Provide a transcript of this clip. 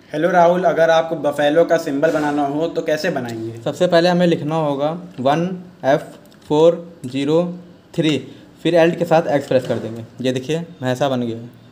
Hello Rahul, अगर आपको buffalo का सिंबल बनाना हो तो कैसे बनाएंगे? सबसे पहले हमें लिखना होगा 1F403, फिर एल्ट के साथ एक्स प्रेस कर देंगे। ये देखिए भैंसा बन गया।